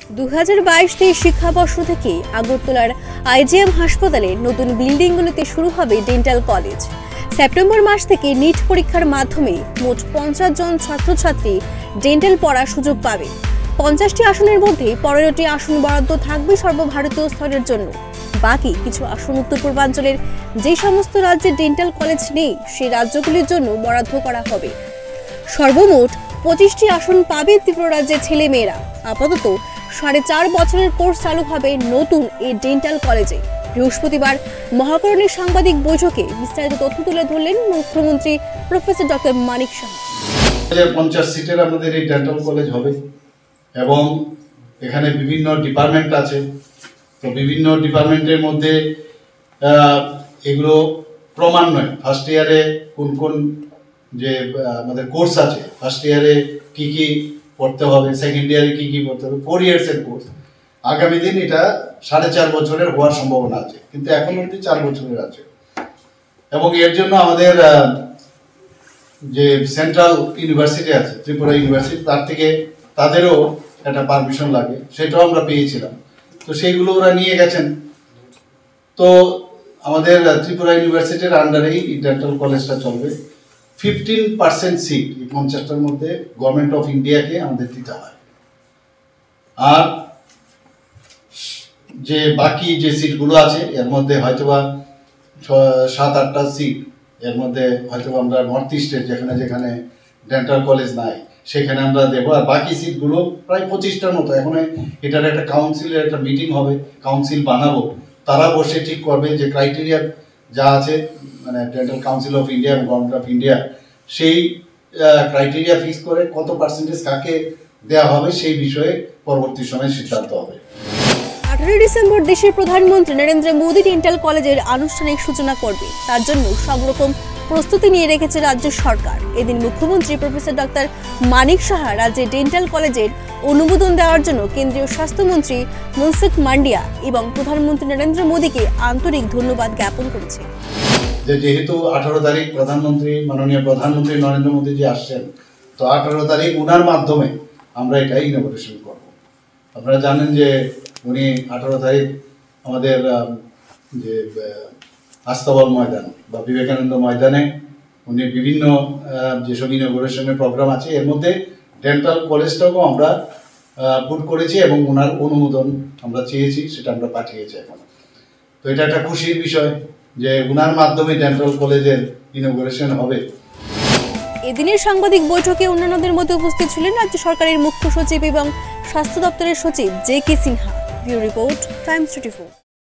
2022-23 শিক্ষাবর্ষ থেকে আগরতলার আইজিএম হাসপাতালে নতুন বিল্ডিংগুলোতে শুরু হবে ডেন্টাল কলেজ। সেপ্টেম্বর মাস থেকে নিট পরীক্ষার মাধ্যমে মোট 50 জন ছাত্রছাত্রী ডেন্টাল পড়ার সুযোগ পাবে। 50টি আসনের মধ্যে 15টি আসন বরাদ্দ থাকবে সর্বভারতীয় স্তরের জন্য। বাকি কিছু আসন উত্তর পূর্বাঞ্চলের যে সমস্ত রাজ্যে ডেন্টাল কলেজ নেই সেই রাজ্যগুলির জন্য বরাদ্দ করা হবে। সর্বমোট 25টি আসন পাবে ত্রিপুরা রাজ্যের ছেলে মেয়েরা। আপাতত 4.5 বছরের কোর্স চালু হবে নতুন এই ডেন্টাল কলেজে। বৃহস্পতিবার মহাকরণের সাংবাদিক বৈঠকে বিস্তারিত তথ্য তুলে ধরলেন মুখ্যমন্ত্রী প্রফেসর ডক্টর মানিক সাহা। 50 সিটের আমাদের এই ডেন্টাল কলেজ হবে এবং এখানে বিভিন্ন ডিপার্টমেন্ট আছে। তো বিভিন্ন ডিপার্টমেন্টের মধ্যে এগুলো ক্রমান্বয়ে ফার্স্ট ইয়ারে কোন কোন যে আমাদের কোর্স আছে, ফার্স্ট ইয়ারে কি কি পড়তে হবে, সেকেন্ড ইয়ারে কি কি পড়তে হবে, 4 ইয়ার্সের কোর্স। আগামী দিন এটা 4.5 বছরের হওয়ার সম্ভাবনা আছে, কিন্তু এখন অবধি 4 বছরের আছে। এবং এর জন্য আমাদের যে সেন্ট্রাল ইউনিভার্সিটি আছে, ত্রিপুরা ইউনিভার্সিটি, তার থেকে তাদেরও একটা পারমিশন লাগে, সেটাও আমরা পেয়েছিলাম। তো সেইগুলো ওরা নিয়ে গেছেন। তো আমাদের ত্রিপুরা ইউনিভার্সিটির আন্ডারেই ডেন্টাল কলেজটা চলবে। 15% সিট এই 50টার মধ্যে গভর্নমেন্ট অফ ইন্ডিয়াকে আমাদের দিতে হয়। আর যে বাকি যে সিটগুলো আছে এর মধ্যে হয়তোবা 7-8টা সিট, এর মধ্যে হয়তোবা আমরা নর্থ ইস্টের যেখানে যেখানে ডেন্টাল কলেজ নাই সেখানে আমরা দেবো। আর বাকি সিটগুলো প্রায় 25টার মতো। এখন এটার একটা কাউন্সিলের একটা মিটিং হবে, কাউন্সিল বানাবো, তারা বসে ঠিক করবে যে ক্রাইটেরিয়া যা আছে, মানে ডেন্টাল কাউন্সিল অফ ইন্ডিয়া এবং গভর্নমেন্ট অফ ইন্ডিয়া, সেই ক্রাইটেরিয়া ফিক্স করে কত পার্সেন্টেজ কাকে দেওয়া হবে সেই বিষয়ে পরবর্তী সময়ে সিদ্ধান্ত হবে। 18 ডিসেম্বর দেশের প্রধানমন্ত্রী নরেন্দ্র মোদী ডেন্টাল কলেজের আনুষ্ঠানিক সূচনা করবে। তার জন্য সব রকম প্রস্তুতি নিয়ে রেখেছে রাজ্য সরকার। এদিন মুখ্যমন্ত্রী প্রফেসর ডক্টর মানিক সাহা রাজ্যে ডেন্টাল কলেজের অনুমোদন দেওয়ার জন্য কেন্দ্রীয় স্বাস্থ্যমন্ত্রী মনসুখ মান্ডিয়া এবং প্রধানমন্ত্রী নরেন্দ্র মোদীকে আন্তরিক ধন্যবাদ জ্ঞাপন করেছে। যেহেতু 18 তারিখ মাননীয় প্রধানমন্ত্রী নরেন্দ্র মোদীজি আসছেন, তো 18 তারিখ ওনার মাধ্যমে আমরা এটা ইনোভেশন করব। আপনারা জানেন যে উনি 18 তারিখ আমাদের যে আস্তাবল ময়দান বা বিবেকানন্দ ময়দানে উনি বিভিন্ন যেসব ইনোভেশনের প্রোগ্রাম আছে এর মধ্যে ডেন্টাল কলেজটাকেও আমরা পুট করেছি এবং ওনার অনুমোদন আমরা চেয়েছি, সেটা আমরা পাঠিয়েছি এখন। তো এটা একটা খুশির বিষয় যে ওনার মাধ্যমে ডেন্টাল কলেজের ইনোভেশন হবে। এদিনের সাংবাদিক বৈঠকে অন্যান্যদের মধ্যে উপস্থিত ছিলেন রাজ্য সরকারের মুখ্য সচিব এবং স্বাস্থ্য দপ্তরের সচিব J K Sinha. Bureau report, Times 24।